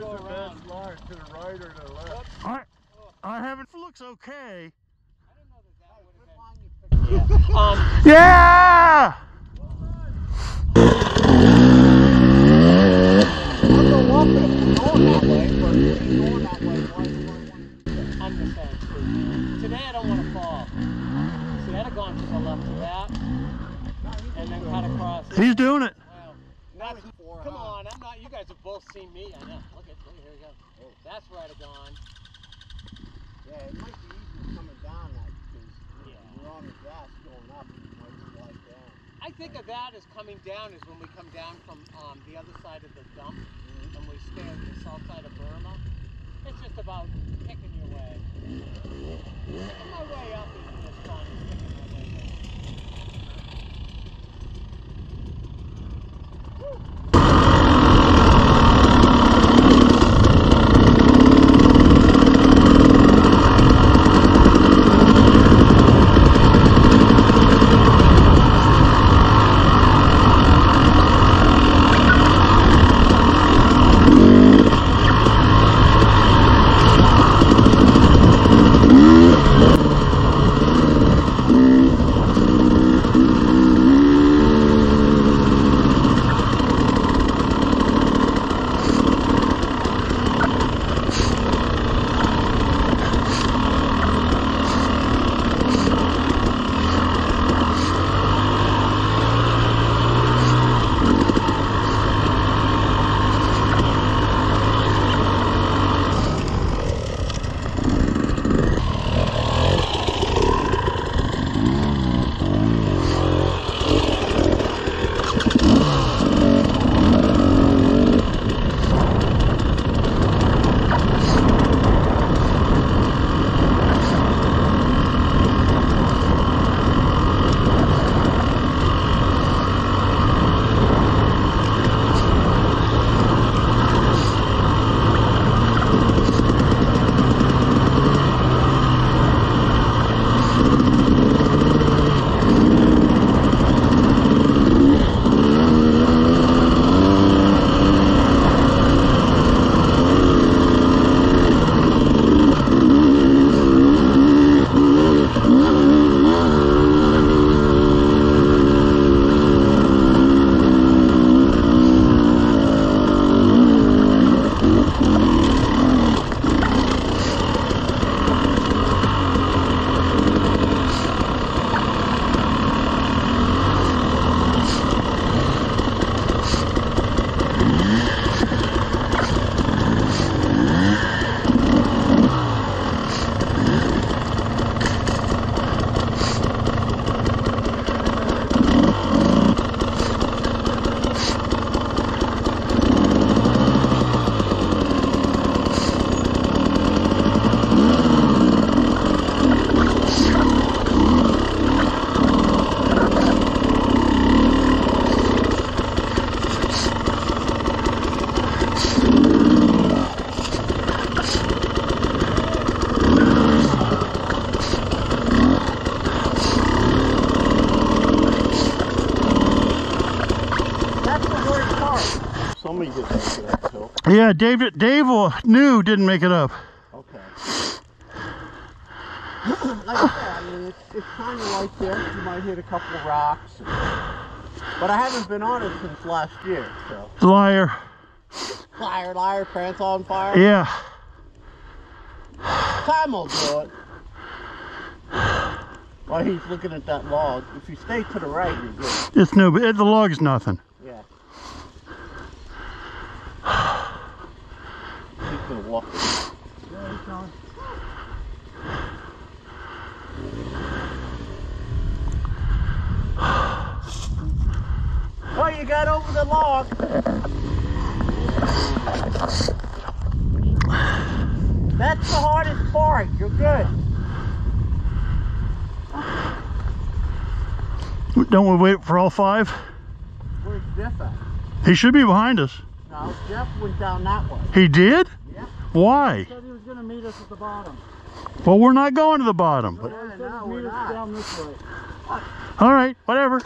go around. Line to the right or the left? I haven't. It looks okay. I don't know that would have been. Yeah! I'll go up if we're going that way, but if we're going that way, I'm the fence. Today I don't want to fall. See, I'd have gone to the left of that and then cut across. He's doing it. Well, come on, I'm not. You guys have both seen me. I know. Look at here we go. Oh, that's where I'd have gone. Yeah, it might be easier coming down that because you're on the gas going up and you might slide down. I think of that as coming down is when we come down from the other side of the dump and we stay on the south side of Burma. It's just about picking your way. Picking my way up isn't as fun as picking my way down. Woo. Somebody did make it up, so. Yeah, Dave knew didn't make it up. Okay. Like I said, I mean, it's kind of like this. You might hit a couple of rocks. But I haven't been on it since last year, so. Liar. Liar, pants on fire. Yeah. Time will do it. While he's looking at that log, if you stay to the right, you're good. It's no, the log's nothing. Yeah. He's gonna walk it. Yeah, he's going. Oh, you got over the log. That's the hardest part. You're good. Don't we wait for all five? Where's Jeff at? He should be behind us. No, Jeff went down that way. He did? Yeah. Why? He said he was going to meet us at the bottom. Well, we're not going to the bottom. But... Yeah, no, we're not. Down this way. All right, whatever.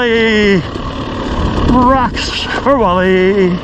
Wally! Rocks for Wally!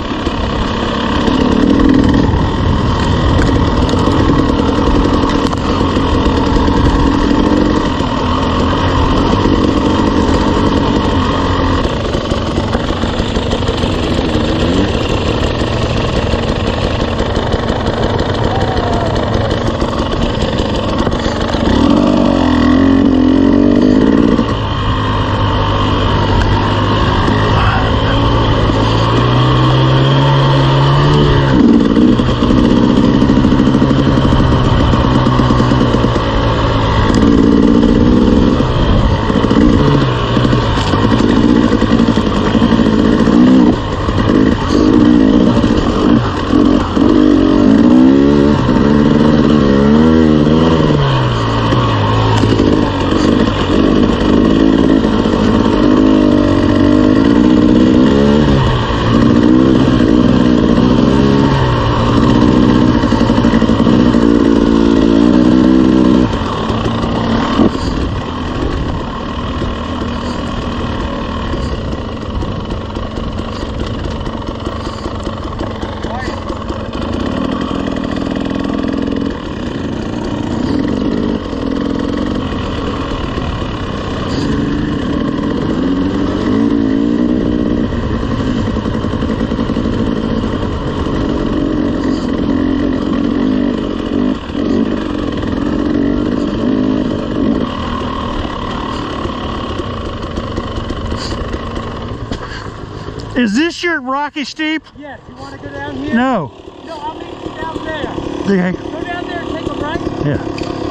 Is this your rocky steep? Yes, you want to go down here? No. No, I'll meet you down there. Okay. Go down there and take a right. Yeah.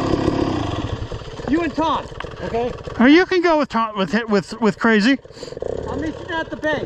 You and Tom, okay? Oh, you can go with Tom, with Crazy. I'll meet you down at the base.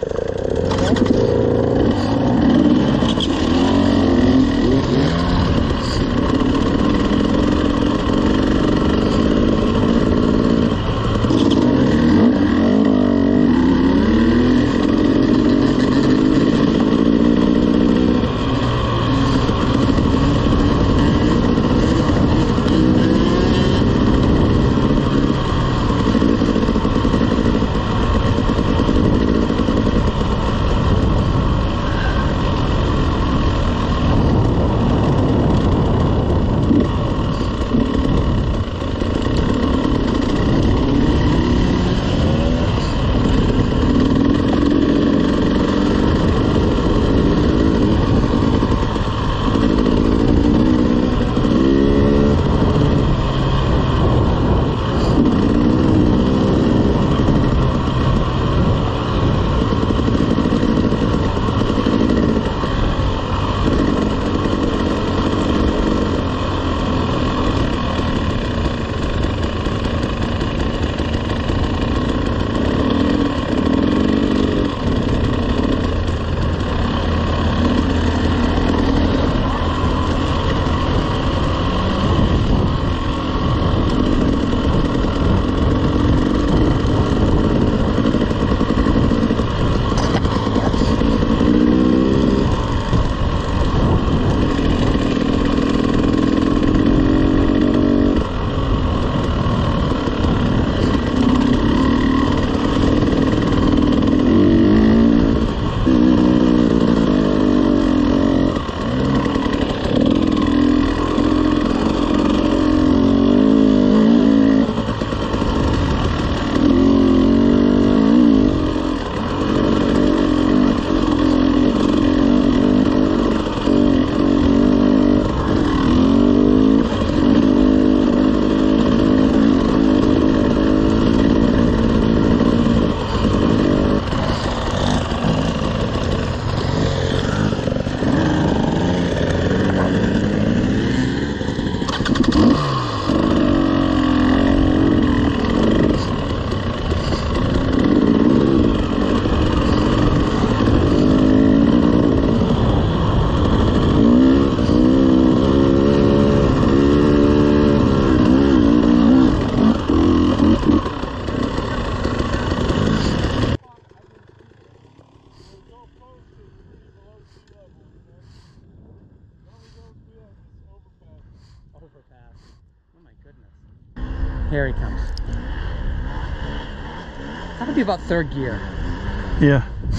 Overpass. Oh my goodness. Here he comes. That'll be about third gear. Yeah.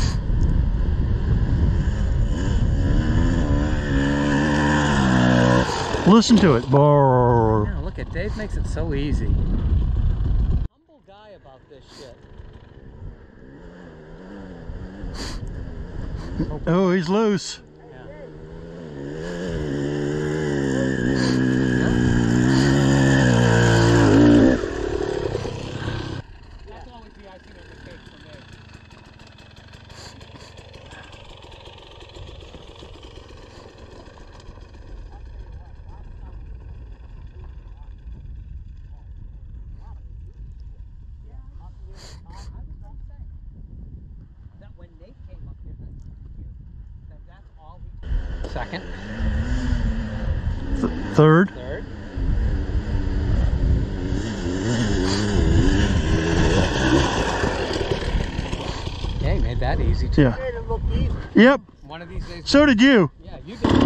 Listen to it. Brrr. Yeah, look at Dave makes it so easy. Humble guy about this shit. Oh, he's loose. That's always the icing on the cake for me. That when Nate came up here, that's all he. Second. Third. Third. Okay, made that easy too. Yeah. Made it look easy. Yep. One of these days. So did you. Yeah, you did.